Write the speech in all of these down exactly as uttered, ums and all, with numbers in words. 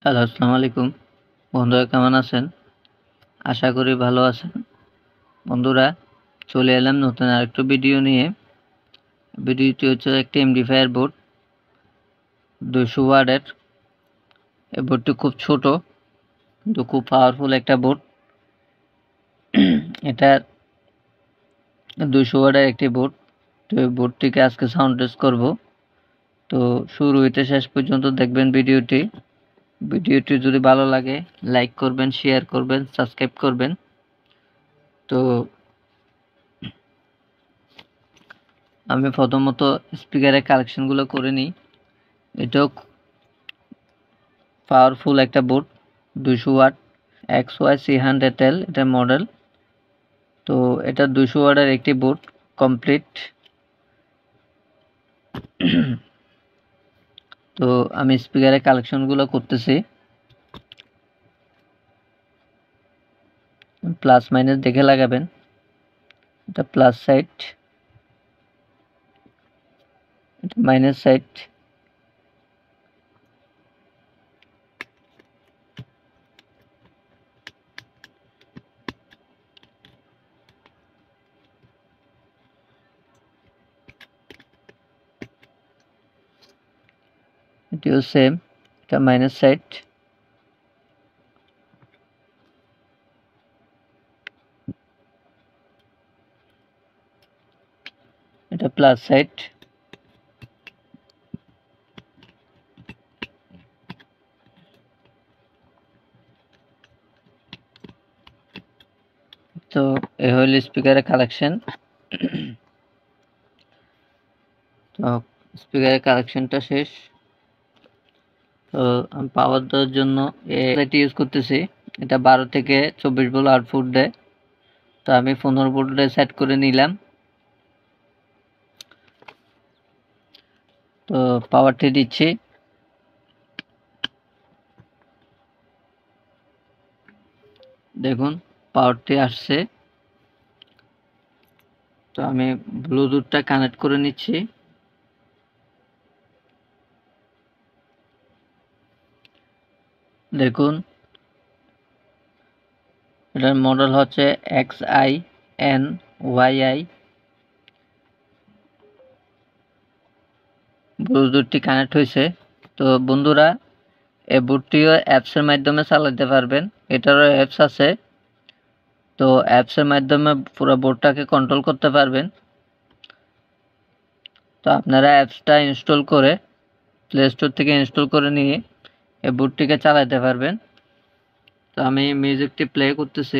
Hello, আসসালামু আলাইকুম। বন্ধুরা কেমন আছেন? আশা করি ভালো আছেন। বন্ধুরা চলে এলাম নতুন আরেকটা ভিডিও নিয়ে। ভিডিওটি হচ্ছে একটি এমডিফায়ার বোর্ড দুইশো ওয়াটের। এই বোর্ডটি খুব ছোট কিন্তু খুব পাওয়ারফুল একটা বোর্ড। এটা দুইশো ওয়াটের একটি বোর্ড। তো এই বোর্ডটিকে আজকে সাউন্ড টেস্ট করব। তো শুরু হইতে শেষ পর্যন্ত দেখবেন ভিডিওটি। ভিডিওটি যদি ভালো লাগে লাইক করবেন, শেয়ার করবেন, সাবস্ক্রাইব করবেন। তো আমি প্রথমত স্পিকারের কালেকশনগুলো করে নিই। এটাও পাওয়ারফুল একটা বোর্ড, দুইশো watt X Y C hundred L এটা মডেল। তো এটা দুইশো ওয়াটের একটি বোর্ড কমপ্লিট। তো আমি স্পিকারের কালেকশনগুলো করতেছি। প্লাস মাইনাস দেখে লাগাবেন। এটা প্লাস সাইড, এটা মাইনাস সাইড। এটিও সেম, এটা মাইনাস সাইড। এটা প্লাস সাইড। তো এই হল স্পিকারের কালেকশন। তো স্পিকারের কালেকশনটা শেষ। তো আমি পাওয়ার দেওয়ার জন্য এটি ইউজ করতেছি। এটা বারো থেকে চব্বিশ ভোল্ট আউটপুট দেয়। তো আমি পনেরো ভোল্টে সেট করে নিলাম। তো পাওয়ারটি দিচ্ছি। দেখুন পাওয়ারটি আসছে। তো আমি ব্লুটুথটা কানেক্ট করে নিচ্ছি। দেখুন এটার মডেল হচ্ছে X I N Y I. ব্লুটুথটি কানেক্ট হয়েছে। তো বন্ধুরা এই বোর্ডটিও অ্যাপসের মাধ্যমে চালাতে পারবেন। এটারও অ্যাপস আছে। তো অ্যাপসের মাধ্যমে পুরো বোর্ডটাকে কন্ট্রোল করতে পারবেন। তো আপনারা অ্যাপসটা ইনস্টল করে প্লে স্টোর থেকে ইনস্টল করে নিয়ে এই বোর্ডটিকে চালাতে পারবেন। তো আমি মিউজিকটি প্লে করতেছি।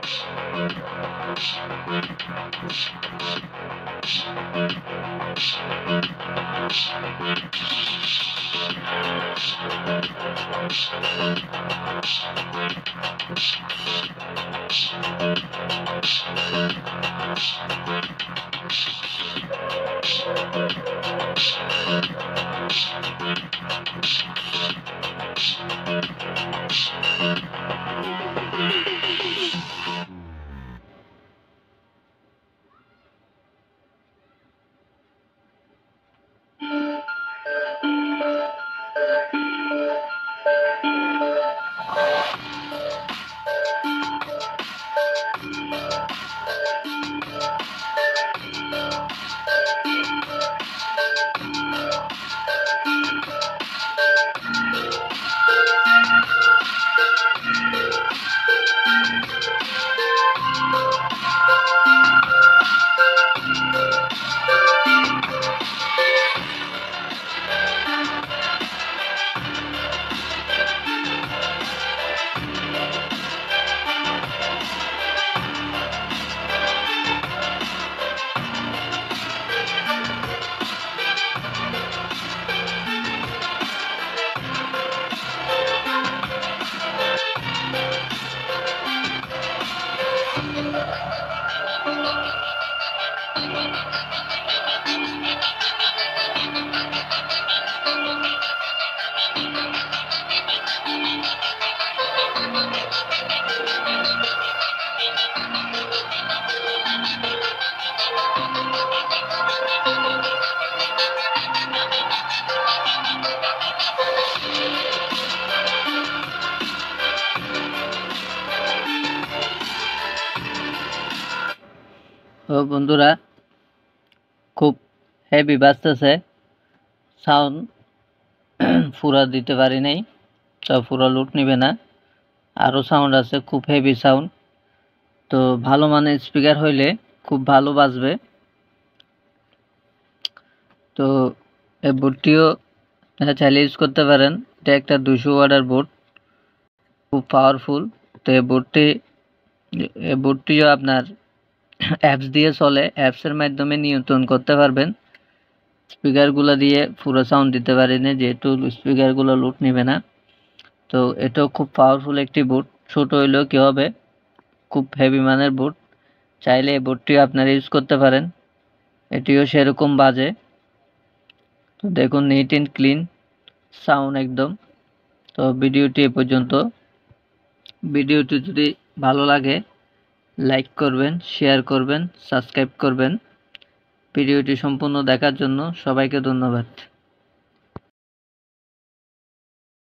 তো বন্ধুরা খুব হেভি বাজতেছে, সাউন্ড পুরা দিতে পারি নাই, তো পুরা লুট নিবে না, আরও সাউন্ড আছে খুব হেভি সাউন্ড। তো ভালো মানের স্পিকার হইলে খুব ভালো বাজবে। তো এই বোর্ডটিও চাইলে ইউজ করতে পারেন। এটা একটা দুশো ওয়াটের বোর্ড, খুব পাওয়ারফুল। তো এই বোর্ডটি এই বোর্ডটিও আপনার অ্যাপস দিয়ে চলে, অ্যাপসের মাধ্যমে নিয়ন্ত্রণ করতে পারবেন। স্পিকারগুলো দিয়ে পুরো সাউন্ড দিতে পারি না, যেহেতু স্পিকারগুলো লুট নেবে না। তো এটাও খুব পাওয়ারফুল একটি বোর্ড, ছোট হইলেও কি হবে, খুব হেভি মানের বোর্ড। চাইলে এই বোর্ডটিও আপনারা ইউজ করতে পারেন, এটিও সেরকম বাজে। তো দেখুন নিট অ্যান্ড ক্লিন সাউন্ড একদম। তো ভিডিওটি এ পর্যন্ত। ভিডিওটি যদি ভালো লাগে লাইক করবেন, শেয়ার করবেন, সাবস্ক্রাইব করবেন। ভিডিওটি সম্পূর্ণ দেখার জন্য সবাইকে ধন্যবাদ।